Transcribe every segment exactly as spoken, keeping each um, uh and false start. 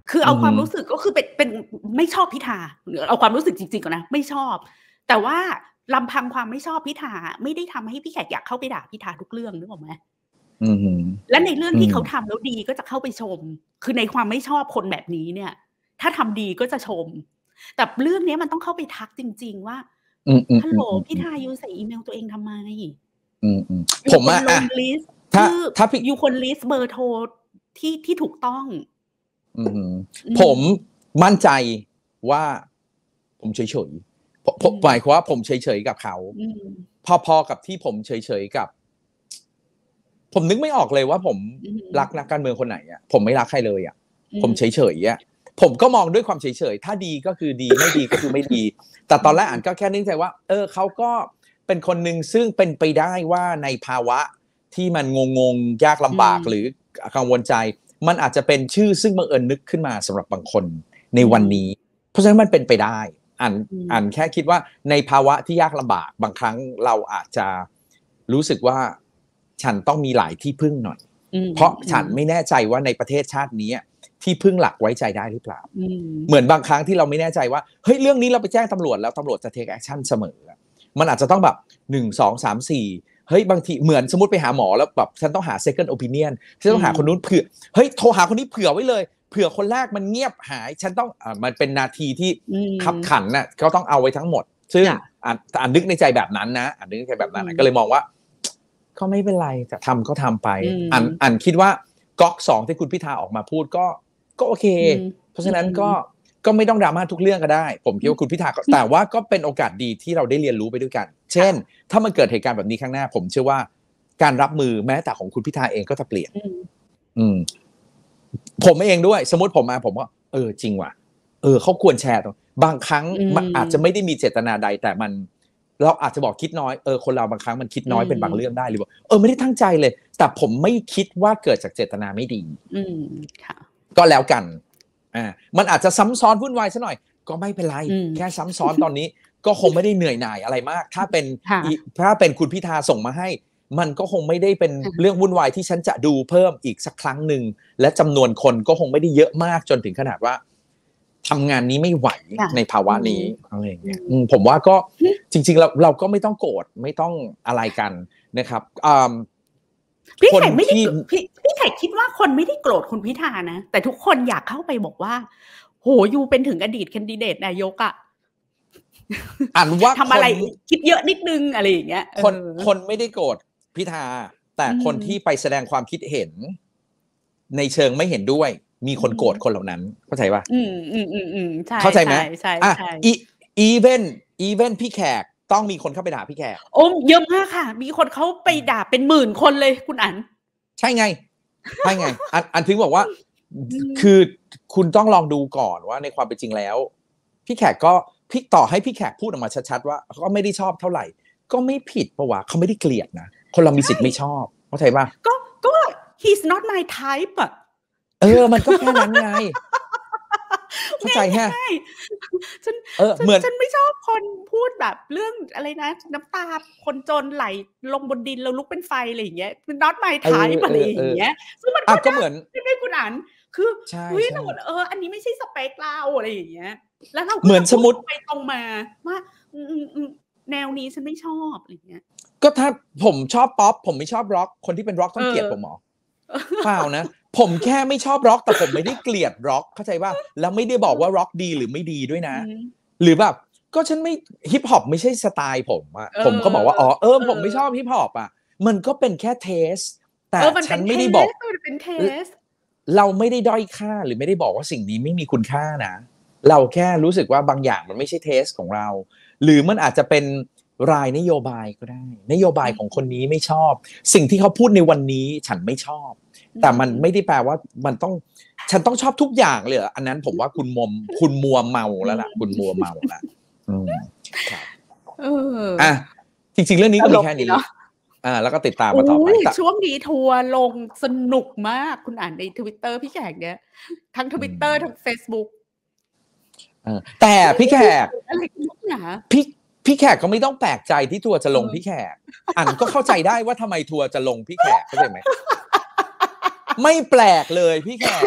คือเอาความรู้สึกก็คือเป็นเป็นไม่ชอบพิธาหรือเอาความรู้สึกจริงๆก่อนนะไม่ชอบแต่ว่าลำพังความไม่ชอบพิธาไม่ได้ทำให้พี่แขกอยากเข้าไปด่าพิธาทุกเรื่องนึกออกไหมและในเรื่องที่เขาทำแล้วดีก็จะเข้าไปชมคือในความไม่ชอบคนแบบนี้เนี่ยถ้าทำดีก็จะชมแต่เรื่องนี้มันต้องเข้าไปทักจริงๆว่าฮัลโหลพิธายูใส่อีเมลตัวเองทำไมผมอ่ะถ้าถ้ายูคนลิสต์เบอร์โทรที่ที่ถูกต้องผมมั่นใจว่าผมเฉยๆผมหมายความว่าผมเฉยๆกับเขาพอๆกับที่ผมเฉยๆกับผมนึกไม่ออกเลยว่าผมรักนักการเมืองคนไหนอ่ะผมไม่รักใครเลยอ่ะผมเฉยๆอ่ะผมก็มองด้วยความเฉยๆถ้าดีก็คือดีไม่ดีก็คือไม่ดีแต่ตอนแรกอ่านก็แค่นึกใจว่าเออเขาก็เป็นคนหนึ่งซึ่งเป็นไปได้ว่าในภาวะที่มันงงๆยากลำบากหรือกังวลใจมันอาจจะเป็นชื่อซึ่งบังเอิญนึกขึ้นมาสำหรับบางคนในวันนี้เพราะฉะนั้นมันเป็นไปได้อ่านอ่านแค่คิดว่าในภาวะที่ยากลำบากบางครั้งเราอาจจะรู้สึกว่าฉันต้องมีหลายที่พึ่งหน่อยเพราะฉันไม่แน่ใจว่าในประเทศชาตินี้ที่พึ่งหลักไว้ใจได้หรือเปล่าเหมือนบางครั้งที่เราไม่แน่ใจว่าเฮ้ยเรื่องนี้เราไปแจ้งตำรวจแล้วตำรวจจะ take action เสมอมันอาจจะต้องแบบหนึ่ง สอง สาม สี่เฮ้ยบางทีเหมือนสมมติไปหาหมอแล้วแบบฉันต้องหา second opinion ฉันต้องหาคนนู้นเผื่อเฮ้ยโทรหาคนนี้เผื่อไว้เลยเผื่อคนแรกมันเงียบหายฉันต้องอ่ามันเป็นนาทีที่ขับขันน่ะก็ต้องเอาไว้ทั้งหมดซึ่งอ่านอ่านนึกในใจแบบนั้นนะอ่านนึกในใจแบบนั้นก็เลยมองว่าก็ไม่เป็นไรจะทำก็ทำไปอ่านอ่านคิดว่าก๊อกสองที่คุณพิธาออกมาพูดก็ก็โอเคเพราะฉะนั้นก็ก็ไม่ต้องดราม่าทุกเรื่องก็ได้ผมคิดว่าคุณพิธาแต่ว่าก็เป็นโอกาสดีที่เราได้เรียนรู้ไปด้วยกันเช่นถ้ามันเกิดเหตุการณ์แบบนี้ข้างหน้าผมเชื่อว่าการรับมือแม้แต่ของคุณพิธาเองก็จะเปลี่ยนอืมผมเองด้วยสมมติผมมาผมก็เออจริงว่ะเออเขาควรแชร์ตรงบางครั้งมันอาจจะไม่ได้มีเจตนาใดแต่มันเราอาจจะบอกคิดน้อยเออคนเราบางครั้งมันคิดน้อยเป็นบางเรื่องได้หรือว่าเออไม่ได้ตั้งใจเลยแต่ผมไม่คิดว่าเกิดจากเจตนาไม่ดีอืมค่ะก็แล้วกันอ่ามันอาจจะซ้ำซ้อนวุ่นวายซะหน่อยก็ไม่เป็นไรแค่ซ้ำซ้อนตอนนี้ก็คงไม่ได้เหนื่อยหน่ายอะไรมากถ้าเป็นถ้าเป็นคุณพิธาส่งมาให้มันก็คงไม่ได้เป็นเรื่องวุ่นวายที่ฉันจะดูเพิ่มอีกสักครั้งหนึ่งและจำนวนคนก็คงไม่ได้เยอะมากจนถึงขนาดว่าทำงานนี้ไม่ไหวในภาวะนี้อะไรอย่างเงี้ยผมว่าก็จริงๆเราเราก็ไม่ต้องโกรธไม่ต้องอะไรกันนะครับพี่แขกไม่ได้พี่พี่แขกคิดว่าคนไม่ได้โกรธคุณพิธานะแต่ทุกคนอยากเข้าไปบอกว่าโหยูเป็นถึงอดีตแคนดิเดตนายกอ่ะอ่านว่าทำอะไรคิดเยอะนิดนึงอะไรอย่างเงี้ยคนคนไม่ได้โกรธพิธาแต่คนที่ไปแสดงความคิดเห็นในเชิงไม่เห็นด้วยมีคนโกรธคนเหล่านั้นเข้าใจป่ะอืมอืมอืมอืมใช่เข้าใจไหมใช่อ่ะอีเวนอีเวนพี่แขกต้องมีคนเข้าไปด่าพี่แขกโอ้เยอะมากค่ะมีคนเขาไปด่าเป็นหมื่นคนเลยคุณอั๋นใช่ไงใช่ไงอันอันถึงบอกว่าคือคุณต้องลองดูก่อนว่าในความเป็นจริงแล้วพี่แขกก็พี่ต่อให้พี่แขกพูดออกมาชัดๆว่าเขาก็ไม่ได้ชอบเท่าไหร่ก็ไม่ผิดปะวะเขาไม่ได้เกลียดนะคนเรามีสิทธิ์ไม่ชอบเข้าใจป่ะก็ก็ he's not my type อ่ะเออมันก็แค่นั้นไงเข้าใจแค่ฉันเออเหมือนฉันไม่ชอบคนพูดแบบเรื่องอะไรนะน้ำตาคนจนไหลลงบนดินแล้วลุกเป็นไฟอะไรอย่างเงี้ย not my type อะไรอย่างเงี้ยซึ่งมันก็เหมือนไม่ได้คุณอ่านคือเฮ้ยเราเอออันนี้ไม่ใช่สเปคเราอะไรอย่างเงี้ยแล้วเราเหมือนสมมติไปตรงมาว่าแนวนี้ฉันไม่ชอบอะไรอย่างเงี้ยก็ถ้าผมชอบป๊อปผมไม่ชอบร็อกคนที่เป็นร็อกต้องเกลียดผมหรอเปล่านะผมแค่ไม่ชอบร็อกแต่ผมไม่ได้เกลียดร็อกเข้าใจป่ะแล้วไม่ได้บอกว่าร็อกดีหรือไม่ดีด้วยนะหรือแบบก็ฉันไม่ฮิปฮอปไม่ใช่สไตล์ผมอะผมก็บอกว่าอ๋อเออผมไม่ชอบฮิปฮอปอะมันก็เป็นแค่เทสแต่ฉันไม่ได้บอกเราไม่ได้ด้อยค่าหรือไม่ได้บอกว่าสิ่งนี้ไม่มีคุณค่านะเราแค่รู้สึกว่าบางอย่างมันไม่ใช่เทสของเราหรือมันอาจจะเป็นรายนโยบายก็ได้นโยบายของคนนี้ไม่ชอบสิ่งที่เขาพูดในวันนี้ฉันไม่ชอบแต่มันไม่ได้แปลว่ามันต้องฉันต้องชอบทุกอย่างเลยอันนั้นผมว่าคุณมัวคุณมัวเมาแล้วล่ะคุณมัวเมาแล้วอืมครับเอออ่ะจริงๆเรื่องนี้ก็มีแค่นี้อ่าแล้วก็ติดตามมาต่อไปช่วงนี้ทัวร์ลงสนุกมากคุณอ่านใน Twitter พี่แขกเนี้ยทั้ง Twitter ทั้ง Facebook เออแต่พี่แขกพี่พี่แขกก็ไม่ต้องแปลกใจที่ทัวร์จะลงพี่แขกอันก็เข้าใจได้ว่าทำไมทัวร์จะลงพี่แขกเข้าใจไหมไม่แปลกเลยพี่แขก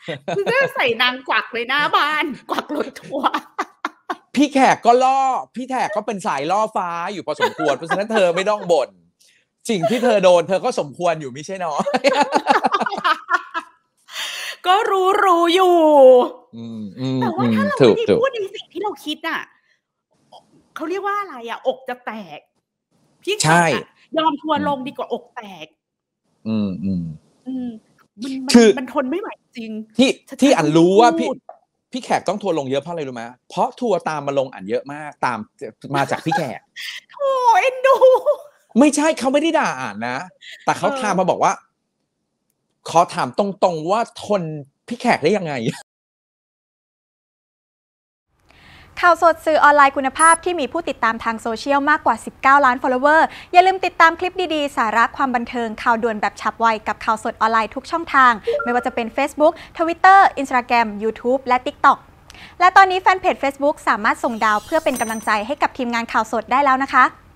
คือจะใส่นางกวักเลยหน้าบ้านกวักรถทัวร์พี่แขกก็ล่อพี่แขกก็เป็นสายล่อฟ้าอยู่พอสมควรเพราะฉะนั้นเธอไม่ต้องบ่นสิ่งที่เธอโดนเธอก็สมควรอยู่ไม่ใช่น้อยก็รู้รู้อยู่แต่ว่าถ้าเราไม่ได้พูดในสิ่งที่เราคิดอ่ะเขาเรียกว่าอะไรอ่ะอกจะแตกพี่แขกยอมทัวร์ลงดีกว่าอกแตกอืมอืมอืมมันคือมันทนไม่ไหวจริงที่ที่อันรู้ว่าพี่พี่แขกต้องทัวร์ลงเยอะเพราะอะไรรู้ไหมเพราะทัวร์ตามมาลงอันเยอะมากตามมาจากพี่แขกโอ้เอ็นดูไม่ใช่เขาไม่ได้ด่าอ่านนะแต่เขาถามมาบอกว่าขอถามตรงๆว่าทนพี่แขกได้ยังไงข่าวสดสื่อออนไลน์คุณภาพที่มีผู้ติดตามทางโซเชียลมากกว่าสิบเก้าล้าน follower อย่าลืมติดตามคลิปดีๆสาระความบันเทิงข่าวด่วนแบบฉับไวกับข่าวสดออนไลน์ทุกช่องทางไม่ว่าจะเป็น Facebook Twitter Instagram YouTube และ TikTok และตอนนี้แฟนเพจ Facebook สามารถส่งดาวเพื่อเป็นกำลังใจให้กับทีมงานข่าวสดได้แล้วนะคะ